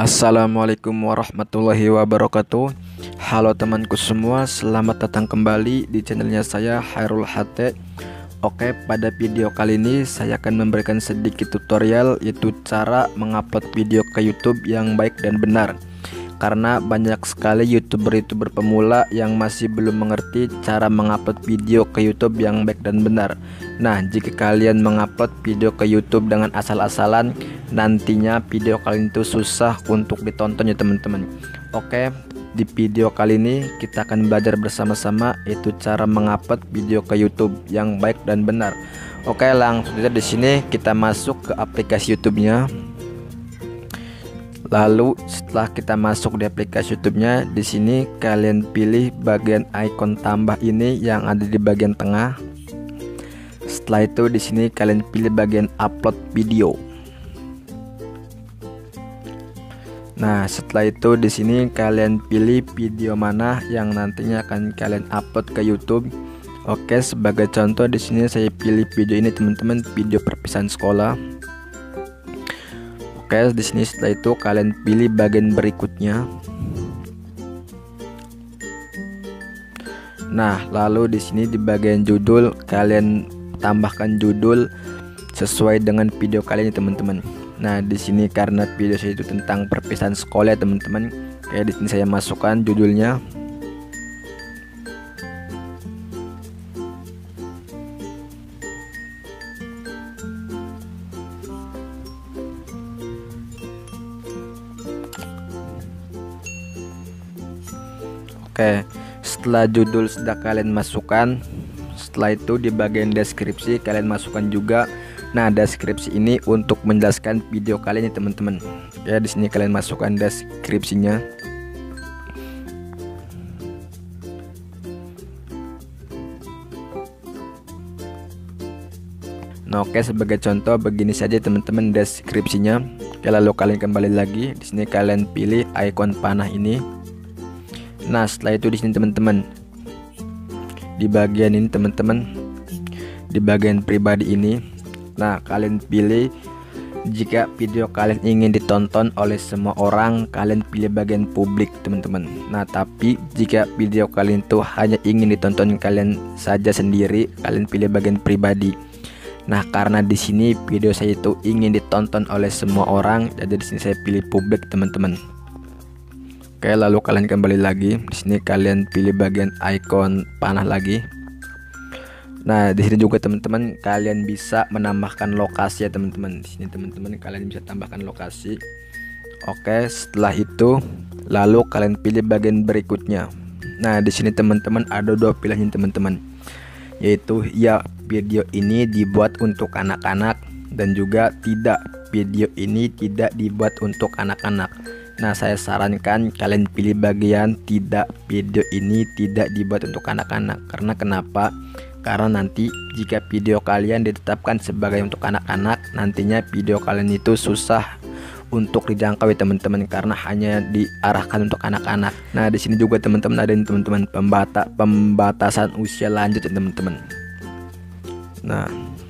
Assalamualaikum warahmatullahi wabarakatuh. Halo temanku semua, selamat datang kembali di channelnya saya Khairul HT. Oke, pada video kali ini saya akan memberikan sedikit tutorial, yaitu cara mengupload video ke YouTube yang baik dan benar. Karena banyak sekali youtuber pemula yang masih belum mengerti cara mengupload video ke YouTube yang baik dan benar. Nah, jika kalian mengupload video ke YouTube dengan asal-asalan, nantinya video kalian itu susah untuk ditonton ya teman-teman. Oke, di video kali ini kita akan belajar bersama-sama, yaitu cara mengupload video ke YouTube yang baik dan benar. Oke, langsung saja di sini kita masuk ke aplikasi YouTube-nya. Lalu setelah kita masuk di aplikasi YouTube-nya, di sini kalian pilih bagian icon tambah ini yang ada di bagian tengah. Setelah itu di sini kalian pilih bagian upload video. Nah, setelah itu di sini kalian pilih video mana yang nantinya akan kalian upload ke YouTube. Oke, sebagai contoh di sini saya pilih video ini teman-teman, video perpisahan sekolah. Oke, di sini setelah itu kalian pilih bagian berikutnya. Nah, lalu di sini di bagian judul kalian tambahkan judul sesuai dengan video kalian ya teman-teman. Nah, di sini karena video saya itu tentang perpisahan sekolah ya teman-teman. Oke, di sini saya masukkan judulnya. Oke, setelah judul sudah kalian masukkan, setelah itu di bagian deskripsi kalian masukkan juga. Nah, deskripsi ini untuk menjelaskan video kalian ya teman-teman. Ya, di sini kalian masukkan deskripsinya. Nah, oke, sebagai contoh begini saja teman-teman deskripsinya. Oke, lalu kalian kembali lagi. Di sini kalian pilih icon panah ini. Nah, setelah itu di sini teman-teman, di bagian ini teman-teman, di bagian pribadi ini, nah kalian pilih jika video kalian ingin ditonton oleh semua orang, kalian pilih bagian publik teman-teman. Nah, tapi jika video kalian itu hanya ingin ditonton kalian saja sendiri, kalian pilih bagian pribadi. Nah, karena di sini video saya itu ingin ditonton oleh semua orang, jadi di sini saya pilih publik teman-teman. Oke, lalu kalian kembali lagi. Di sini kalian pilih bagian icon panah lagi. Nah, di sini juga teman-teman kalian bisa menambahkan lokasi ya teman-teman. Di sini teman-teman kalian bisa tambahkan lokasi. Oke, setelah itu lalu kalian pilih bagian berikutnya. Nah, di sini teman-teman ada dua pilihan teman-teman, yaitu ya video ini dibuat untuk anak-anak dan juga tidak, video ini tidak dibuat untuk anak-anak. Nah, saya sarankan kalian pilih bagian tidak, video ini tidak dibuat untuk anak-anak. Karena kenapa? Karena nanti jika video kalian ditetapkan sebagai untuk anak-anak, nantinya video kalian itu susah untuk dijangkau ya teman-teman, karena hanya diarahkan untuk anak-anak. Nah, di sini juga teman-teman ada teman-teman pembatasan usia lanjut ya teman-teman. Nah,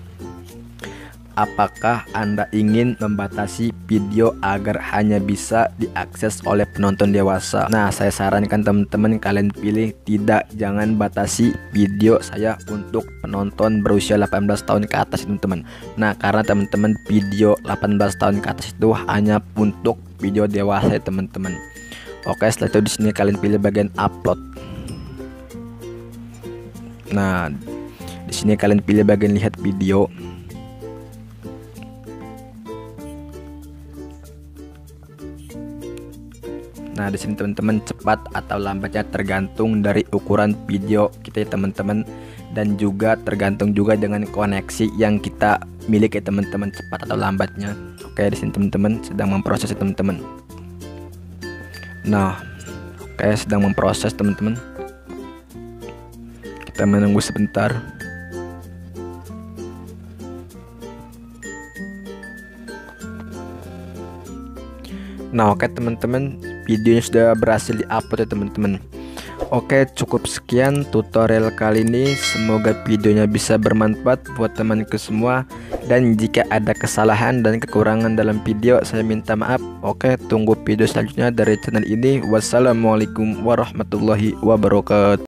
apakah Anda ingin membatasi video agar hanya bisa diakses oleh penonton dewasa? Nah, saya sarankan teman-teman kalian pilih tidak, jangan batasi video saya untuk penonton berusia 18 tahun ke atas teman-teman. Nah, karena teman-teman video 18 tahun ke atas itu hanya untuk video dewasa teman-teman. Oke, setelah itu di sini kalian pilih bagian upload. Nah, di sini kalian pilih bagian lihat video. Nah, di sini teman-teman cepat atau lambatnya tergantung dari ukuran video kita ya teman-teman, dan juga tergantung juga dengan koneksi yang kita miliki ya teman-teman, cepat atau lambatnya. Oke, di sini teman-teman sedang memproses ya teman-teman. Nah, oke, sedang memproses teman-teman. Kita menunggu sebentar. Nah, oke teman-teman, videonya sudah berhasil diupload ya teman-teman. Oke, cukup sekian tutorial kali ini. Semoga videonya bisa bermanfaat buat temanku semua. Dan jika ada kesalahan dan kekurangan dalam video, saya minta maaf. Oke, tunggu video selanjutnya dari channel ini. Wassalamualaikum warahmatullahi wabarakatuh.